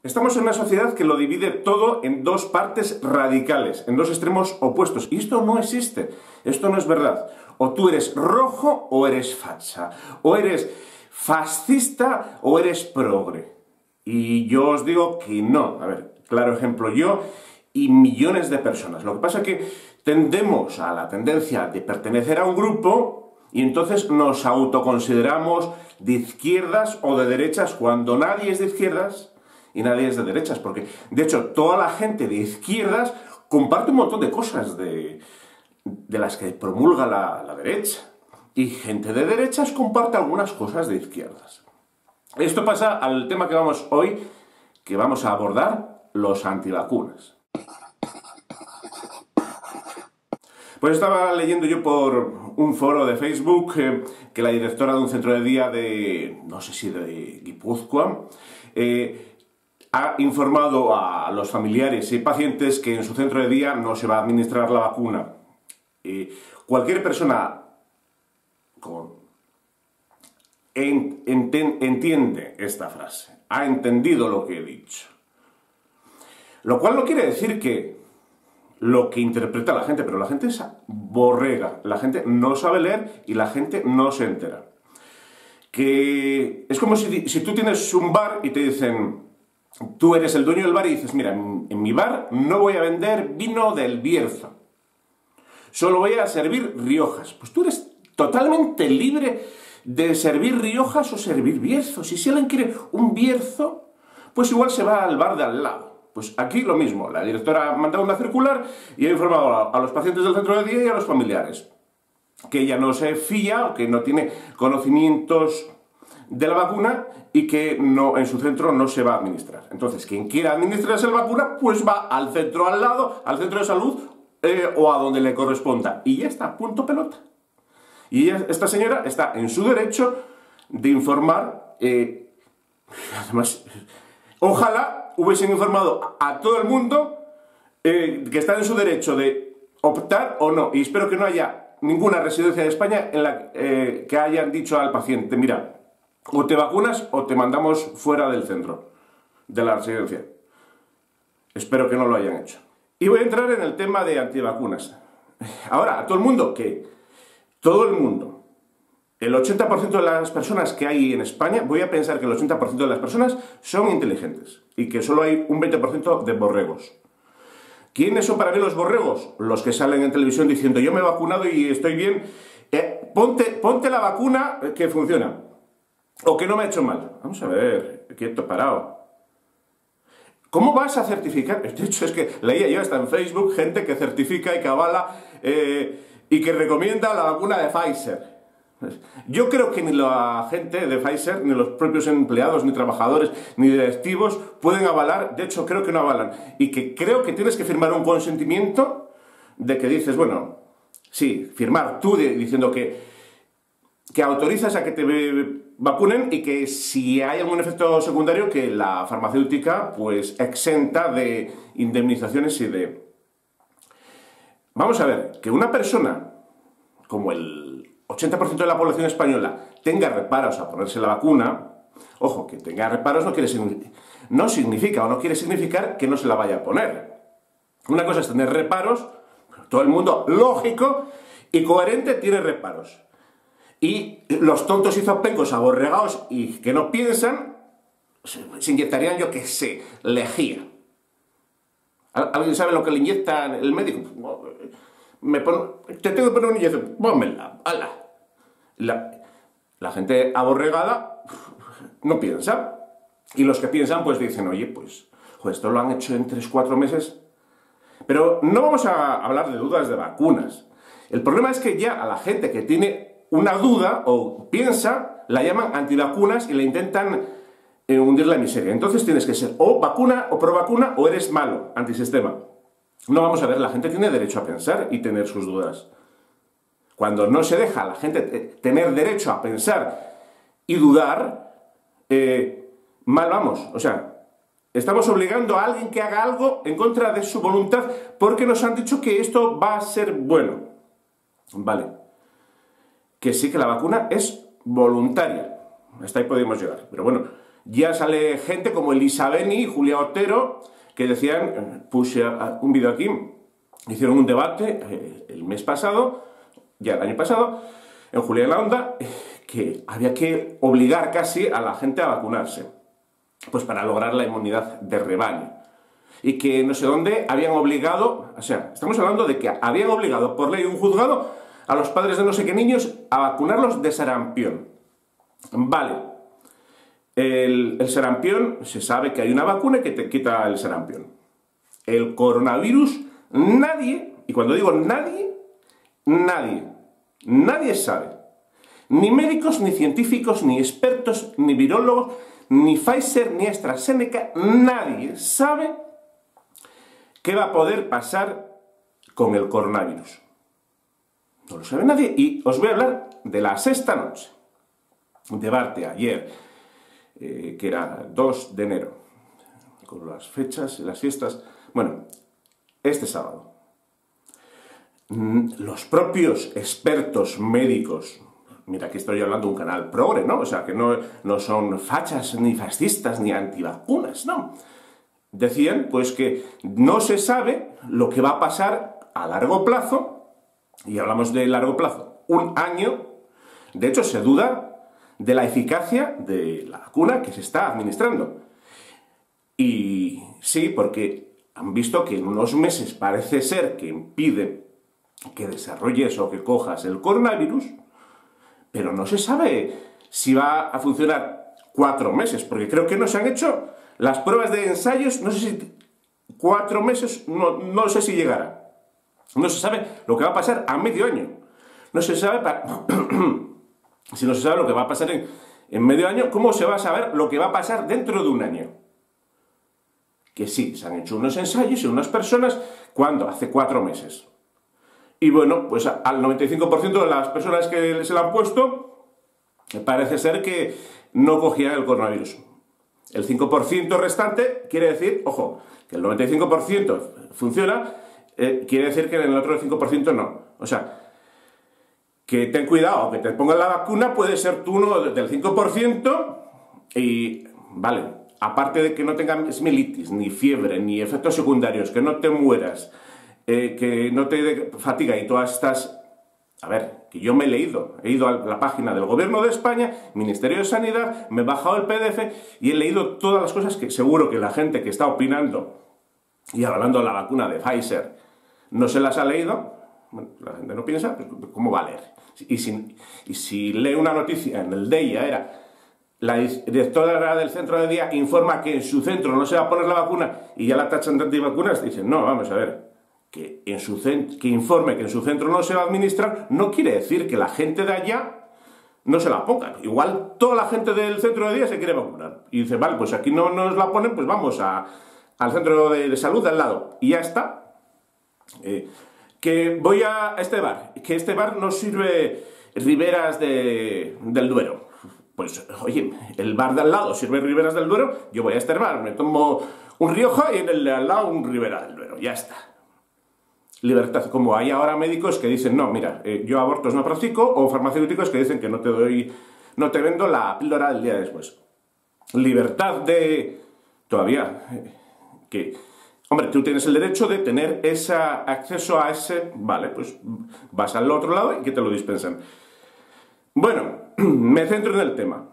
Estamos en una sociedad que lo divide todo en dos partes radicales, en dos extremos opuestos. Y esto no existe, esto no es verdad. O tú eres rojo o eres facha, o eres fascista o eres progre. Y yo os digo que no. A ver, claro ejemplo, yo y millones de personas. Lo que pasa es que tendemos a la tendencia de pertenecer a un grupo y entonces nos autoconsideramos de izquierdas o de derechas cuando nadie es de izquierdas y nadie es de derechas, porque de hecho toda la gente de izquierdas comparte un montón de cosas de las que promulga la derecha, y gente de derechas comparte algunas cosas de izquierdas. Esto pasa al tema que vamos hoy, que vamos a abordar, los antivacunas. Pues estaba leyendo yo por un foro de Facebook que la directora de un centro de día de, no sé si de Guipúzcoa, ha informado a los familiares y pacientes que en su centro de día no se va a administrar la vacuna. Cualquier persona entiende esta frase, ha entendido lo que he dicho. Lo cual no quiere decir que lo que interpreta la gente, pero la gente es borrega, la gente no sabe leer y la gente no se entera. Que es como si tú tienes un bar y te dicen, tú eres el dueño del bar y dices, mira, en mi bar no voy a vender vino del Bierzo, solo voy a servir Riojas. Pues tú eres totalmente libre de servir Riojas o servir Bierzos. Y si alguien quiere un Bierzo, pues igual se va al bar de al lado. Pues aquí lo mismo, la directora ha mandado una circular y ha informado a los pacientes del centro de día y a los familiares que ella no se fía o que no tiene conocimientos de la vacuna y que no, en su centro no se va a administrar. Entonces, quien quiera administrarse la vacuna, pues va al centro al lado, al centro de salud o a donde le corresponda. Y ya está, punto pelota. Y esta señora está en su derecho de informar, además, ojalá hubiesen informado a todo el mundo que está en su derecho de optar o no. Y espero que no haya ninguna residencia de España en la que hayan dicho al paciente, mira, o te vacunas o te mandamos fuera del centro de la residencia. Espero que no lo hayan hecho. Y voy a entrar en el tema de antivacunas. Ahora, a todo el mundo, que todo el mundo, el 80% de las personas que hay en España, voy a pensar que el 80% de las personas son inteligentes y que solo hay un 20% de borregos. ¿Quiénes son para mí los borregos? Los que salen en televisión diciendo yo me he vacunado y estoy bien, ponte la vacuna que funciona o que no me ha hecho mal. Vamos a ver, quieto, parado. ¿Cómo vas a certificar? De hecho, es que leía yo hasta en Facebook gente que certifica y que avala y que recomienda la vacuna de Pfizer. Yo creo que ni la gente de Pfizer, ni los propios empleados, ni trabajadores, ni directivos pueden avalar, de hecho creo que no avalan, y que creo que tienes que firmar un consentimiento de que dices, bueno, sí, firmar tú diciendo que autorizas a que te vacunen y que si hay algún efecto secundario que la farmacéutica pues exenta de indemnizaciones y de... Vamos a ver, que una persona como el 80% de la población española tenga reparos a ponerse la vacuna, ojo, que tenga reparos no significa o no quiere significar que no se la vaya a poner. Una cosa es tener reparos, todo el mundo lógico y coherente tiene reparos. Y los tontos y zopencos aborregados y que no piensan, se inyectarían, yo que sé, lejía. ¿Alguien sabe lo que le inyecta el médico? Te tengo que poner una inyección, pónmela, ala. La gente aborregada no piensa. Y los que piensan pues dicen, oye, pues esto lo han hecho en 3-4 meses. Pero no vamos a hablar de dudas de vacunas. El problema es que ya a la gente que tiene una duda o piensa, la llaman antivacunas y le intentan hundir la miseria. Entonces tienes que ser o vacuna o pro vacuna o eres malo, antisistema. No, vamos a ver, la gente tiene derecho a pensar y tener sus dudas. Cuando no se deja a la gente tener derecho a pensar y dudar, mal vamos. O sea, estamos obligando a alguien que haga algo en contra de su voluntad porque nos han dicho que esto va a ser bueno. Vale. Que sí, que la vacuna es voluntaria. Hasta ahí podemos llegar. Pero bueno, ya sale gente como Elisa Beni y Julia Otero, que decían, puse un vídeo aquí, hicieron un debate el mes pasado, ya el año pasado, en Julia en la Onda, que había que obligar casi a la gente a vacunarse, pues para lograr la inmunidad de rebaño. Y que no sé dónde habían obligado, o sea, estamos hablando de que habían obligado por ley un juzgado a los padres de no sé qué niños a vacunarlos de sarampión. Vale, el sarampión, se sabe que hay una vacuna que te quita el sarampión. El coronavirus, nadie, y cuando digo nadie, nadie sabe. Ni médicos, ni científicos, ni expertos, ni virólogos, ni Pfizer, ni AstraZeneca, nadie sabe qué va a poder pasar con el coronavirus. No lo sabe nadie. Y os voy a hablar de la sexta noche. Un debate ayer, que era 2 de enero, con las fechas, las fiestas. Bueno, este sábado. Los propios expertos médicos, mira que estoy hablando de un canal progre, ¿no? O sea, que no son fachas, ni fascistas, ni antivacunas, ¿no? Decían, pues, que no se sabe lo que va a pasar a largo plazo, y hablamos de largo plazo, 1 año. De hecho, se duda de la eficacia de la vacuna que se está administrando. Y sí, porque han visto que en unos meses parece ser que impide que desarrolles o que cojas el coronavirus, pero no se sabe si va a funcionar 4 meses, porque creo que no se han hecho las pruebas de ensayos, no sé si 4 meses, no sé si llegará. No se sabe lo que va a pasar a medio año. No se sabe, si no se sabe lo que va a pasar en medio año, ¿cómo se va a saber lo que va a pasar dentro de 1 año? Que sí, se han hecho unos ensayos en unas personas, ¿cuándo? Hace 4 meses. Y bueno, pues al 95% de las personas que se lo han puesto, parece ser que no cogían el coronavirus. El 5% restante quiere decir, ojo, que el 95% funciona, quiere decir que en el otro 5% no. O sea, que ten cuidado, que te pongan la vacuna, puede ser tú uno del 5% y, vale, aparte de que no tengas mielitis, ni fiebre, ni efectos secundarios, que no te mueras, que no te dé fatiga y todas estas... A ver, que yo me he ido a la página del Gobierno de España, Ministerio de Sanidad, me he bajado el PDF y he leído todas las cosas que seguro que la gente que está opinando y hablando de la vacuna de Pfizer no se las ha leído. Bueno, la gente no piensa, pues, ¿cómo va a leer? Y si lee una noticia en el DEIA, era la directora del centro de día informa que en su centro no se va a poner la vacuna y ya la tachan de antivacunas, dicen, no, vamos a ver, que informe que en su centro no se va a administrar, no quiere decir que la gente de allá no se la ponga. Igual toda la gente del centro de día se quiere vacunar. Y dice, vale, pues aquí no nos la ponen, pues vamos al centro de salud de al lado. Y ya está. Que voy a este bar, que este bar no sirve riberas del Duero. Pues, oye, el bar de al lado sirve riberas del Duero, yo voy a este bar, me tomo un Rioja y en el de al lado un Ribera del Duero, ya está. Libertad, como hay ahora médicos que dicen, no, mira, yo abortos no practico, o farmacéuticos que dicen que no te vendo la píldora del día después. Libertad de... todavía, que... Hombre, tú tienes el derecho de tener ese acceso a ese... Vale, pues vas al otro lado y que te lo dispensan. Bueno, me centro en el tema.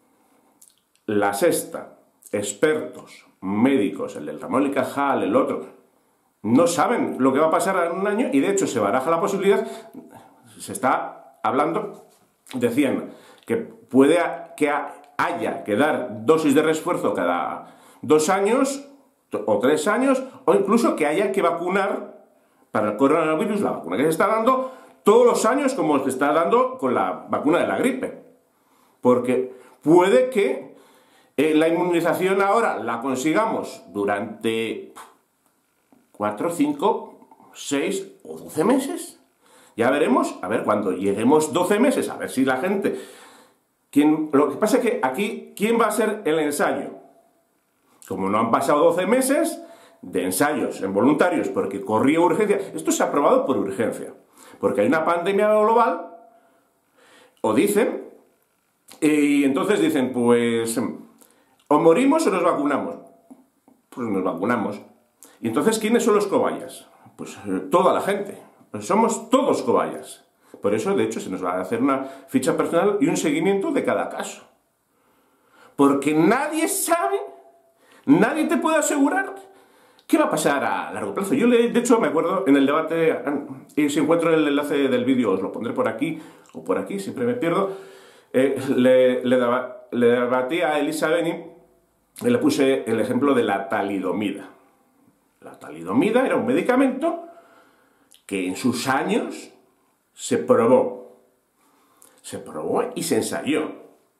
La sexta, expertos, médicos, el del Ramón y Cajal, el otro, no saben lo que va a pasar en 1 año y de hecho se baraja la posibilidad, se está hablando, decían que puede que haya que dar dosis de refuerzo cada 2 años o 3 años, o incluso que haya que vacunar para el coronavirus, la vacuna que se está dando todos los años como se está dando con la vacuna de la gripe. Porque puede que la inmunización ahora la consigamos durante 4, 5, 6 o 12 meses. Ya veremos, a ver, cuando lleguemos 12 meses, a ver si la gente... Lo que pasa es que aquí, ¿quién va a ser el ensayo? Como no han pasado 12 meses de ensayos en voluntarios porque corría urgencia, esto se ha aprobado por urgencia, porque hay una pandemia global, o dicen, y entonces dicen, pues, O morimos o nos vacunamos. Pues nos vacunamos. ¿Y entonces quiénes son los cobayas? Pues toda la gente. Pues somos todos cobayas. Por eso, de hecho, se nos va a hacer una ficha personal y un seguimiento de cada caso. Porque nadie sabe, nadie te puede asegurar qué va a pasar a largo plazo. Yo, de hecho, me acuerdo en el debate, y si encuentro el enlace del vídeo os lo pondré por aquí o por aquí, siempre me pierdo, le debatí a Elisa Beni y le puse el ejemplo de la talidomida. La talidomida era un medicamento que en sus años se probó y se ensayó.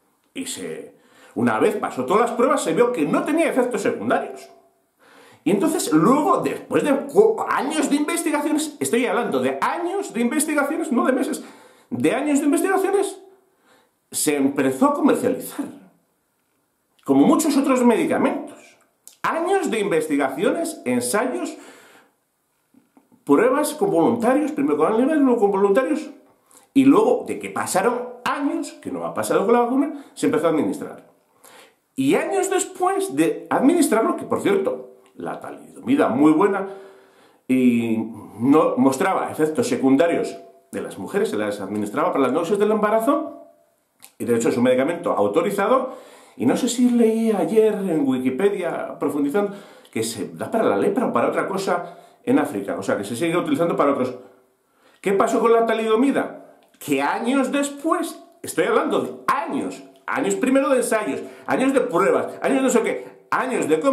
Una vez pasó todas las pruebas, se vio que no tenía efectos secundarios. Y entonces, luego, después de años de investigaciones, estoy hablando de años de investigaciones, no de meses, de años de investigaciones, se empezó a comercializar. Como muchos otros medicamentos. Años de investigaciones, ensayos, pruebas con voluntarios, primero con animales, luego con voluntarios, y luego de que pasaron años, que no ha pasado con la vacuna, se empezó a administrar. Y años después de administrarlo, que por cierto, la talidomida muy buena, y no mostraba efectos secundarios de las mujeres, se las administraba para las noches del embarazo, y de hecho es un medicamento autorizado, y no sé si leí ayer en Wikipedia, profundizando, que se da para la lepra o para otra cosa en África, o sea, que se sigue utilizando para otros. ¿Qué pasó con la talidomida? Que años después, estoy hablando de años, años primero de ensayos, años de pruebas, años de no sé qué, años de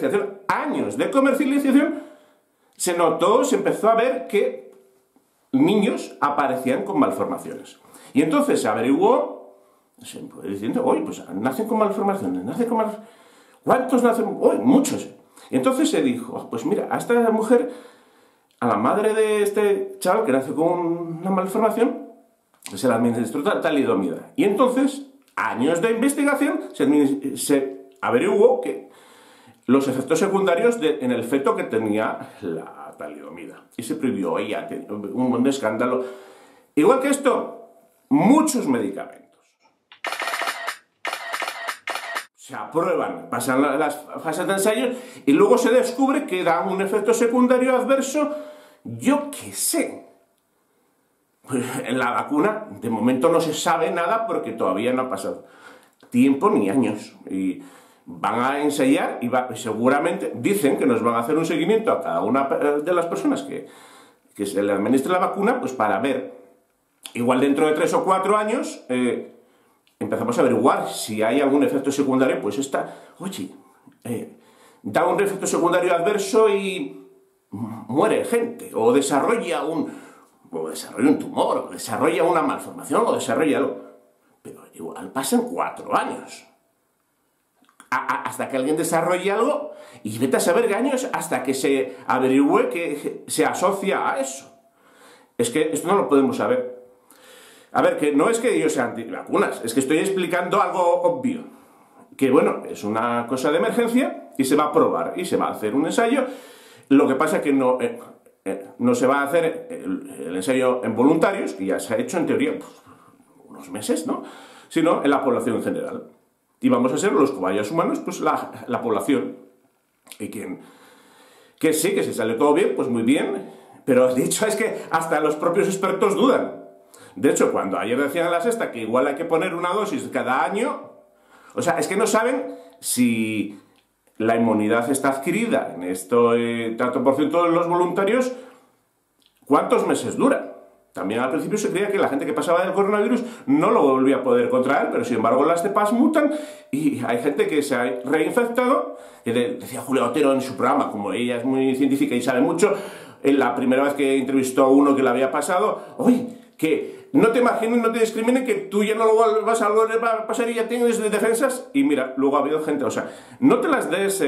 comercialización, se notó, se empezó a ver que niños aparecían con malformaciones. Y entonces se averiguó, se fue diciendo, oye, pues nacen con malformaciones, ¿cuántos nacen? Oye, muchos. Y entonces se dijo, pues mira, a esta mujer, a la madre de este chaval que nació con una malformación, se la administró talidomida. Y entonces, años de investigación, se averiguó que los efectos secundarios en el feto que tenía la talidomida. Y se prohibió, y ya, un montón de escándalo. Igual que esto, muchos medicamentos se aprueban, pasan las fases de ensayo y luego se descubre que dan un efecto secundario adverso, yo qué sé. Pues en la vacuna, de momento no se sabe nada porque todavía no ha pasado tiempo ni años. Y van a ensayar y seguramente dicen que nos van a hacer un seguimiento a cada una de las personas que se le administre la vacuna, pues para ver, igual dentro de 3 o 4 años, empezamos a averiguar si hay algún efecto secundario, pues da un efecto secundario adverso y muere gente, o desarrolla un tumor, o desarrolla una malformación, o desarrolla algo. Pero igual pasan 4 años. Hasta que alguien desarrolle algo, y vete a saber qué años hasta que se averigüe que se asocia a eso. Es que esto no lo podemos saber. A ver, que no es que yo sea antivacunas, es que estoy explicando algo obvio. Que bueno, es una cosa de emergencia y se va a probar y se va a hacer un ensayo. Lo que pasa es que no se va a hacer el ensayo en voluntarios, que ya se ha hecho en teoría unos meses, ¿no? Sino en la población en general. Y vamos a ser los cobayas humanos, pues la población. Y que sí, que si sale todo bien, pues muy bien. Pero de hecho es que hasta los propios expertos dudan. De hecho, cuando ayer decían en la sexta que igual hay que poner una dosis cada año, o sea, es que no saben si la inmunidad está adquirida en esto, tanto por ciento de los voluntarios, ¿cuántos meses dura? También al principio se creía que la gente que pasaba del coronavirus no lo volvía a poder contraer, pero sin embargo las cepas mutan y hay gente que se ha reinfectado, que decía Julia Otero en su programa, como ella es muy científica y sabe mucho, en la primera vez que entrevistó a uno que le había pasado, oye, que no te imagines, no te discriminen, que tú ya no lo vas a volver a pasar y ya tienes defensas. Y mira, luego ha habido gente, o sea, no te las des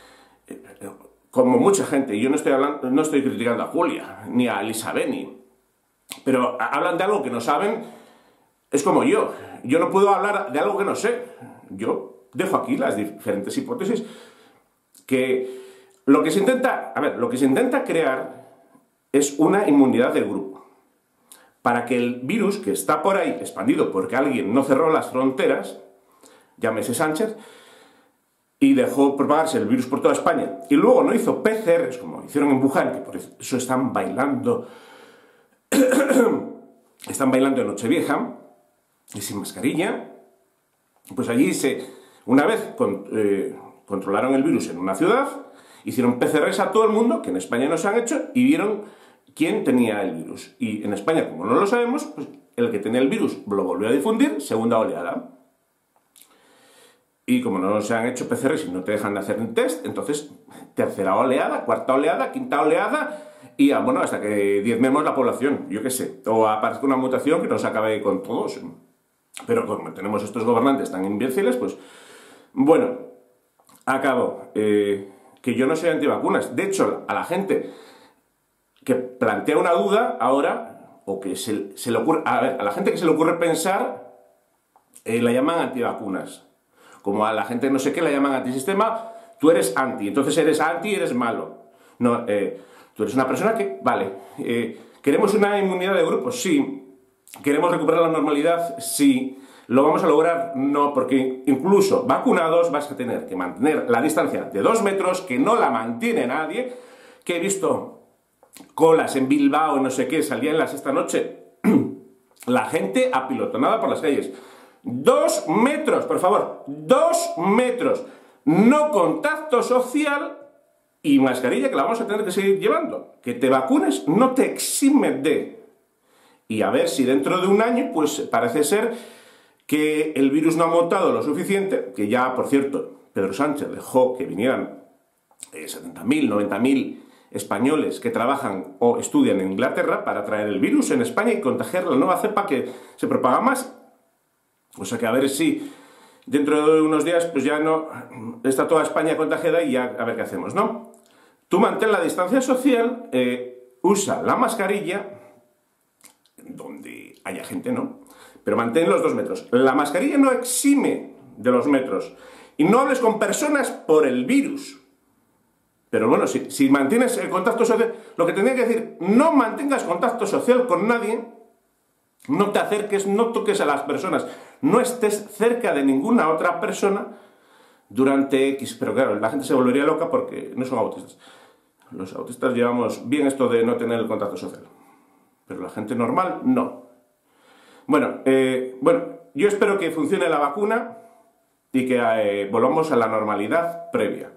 como mucha gente. Yo no estoy criticando a Julia, ni a Elisa Beni, pero hablan de algo que no saben. Es como yo no puedo hablar de algo que no sé. Yo dejo aquí las diferentes hipótesis, que lo que se intenta crear es una inmunidad del grupo. Para que el virus que está por ahí expandido porque alguien no cerró las fronteras, llámese Sánchez, y dejó propagarse el virus por toda España, y luego no hizo PCRs como hicieron en Wuhan, que por eso están bailando en Nochevieja, y sin mascarilla, pues allí una vez controlaron el virus en una ciudad, hicieron PCRs a todo el mundo, que en España no se han hecho, y vieron quién tenía el virus. Y en España, como no lo sabemos, pues el que tenía el virus lo volvió a difundir, segunda oleada. Y como no se han hecho PCRs y no te dejan de hacer un test, entonces tercera oleada, cuarta oleada, quinta oleada, y bueno, hasta que diezmemos la población, yo qué sé, o aparezca una mutación que nos acabe con todos. Pero como tenemos estos gobernantes tan imbéciles, pues bueno, acabo. Que yo no soy antivacunas. De hecho, a la gente que plantea una duda ahora, o que se le ocurre, a la gente que se le ocurre pensar, la llaman antivacunas. Como a la gente no sé qué la llaman antisistema, tú eres anti, entonces eres anti y eres malo. No, tú eres una persona que, vale, ¿queremos una inmunidad de grupo? Sí. ¿Queremos recuperar la normalidad? Sí. ¿Lo vamos a lograr? No, porque incluso vacunados vas a tener que mantener la distancia de 2 metros, que no la mantiene nadie, que he visto colas en Bilbao y no sé qué, salían esta noche, la gente apilotonada por las calles. 2 metros, por favor, 2 metros, no contacto social y mascarilla que la vamos a tener que seguir llevando. Que te vacunes no te exime de. Y a ver si dentro de un año, pues parece ser que el virus no ha mutado lo suficiente, que ya, por cierto, Pedro Sánchez dejó que vinieran 70.000, 90.000 españoles que trabajan o estudian en Inglaterra para traer el virus en España y contagiar la nueva cepa que se propaga más. O sea que a ver si dentro de unos días pues ya no está toda España contagiada y ya a ver qué hacemos, ¿no? Tú mantén la distancia social, usa la mascarilla, donde haya gente, ¿no? Pero mantén los 2 metros. La mascarilla no exime de los metros. Y no hables con personas por el virus. Pero bueno, si mantienes el contacto social, lo que tendría que decir, no mantengas contacto social con nadie, no te acerques, no toques a las personas, no estés cerca de ninguna otra persona durante X. Pero claro, la gente se volvería loca porque no son autistas. Los autistas llevamos bien esto de no tener el contacto social. Pero la gente normal, no. Bueno, yo espero que funcione la vacuna y que volvamos a la normalidad previa.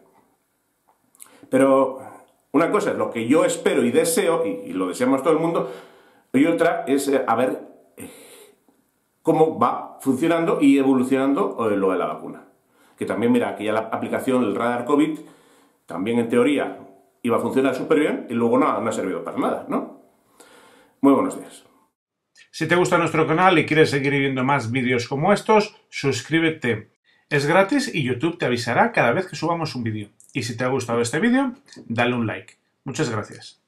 Pero una cosa es lo que yo espero y deseo, y lo deseamos todo el mundo, y otra es a ver cómo va funcionando y evolucionando lo de la vacuna. Que también, mira, aquella aplicación, el radar COVID, también en teoría iba a funcionar súper bien y luego no ha servido para nada, ¿no? Muy buenos días. Si te gusta nuestro canal y quieres seguir viendo más vídeos como estos, suscríbete. Es gratis y YouTube te avisará cada vez que subamos un vídeo. Y si te ha gustado este vídeo, dale un like. Muchas gracias.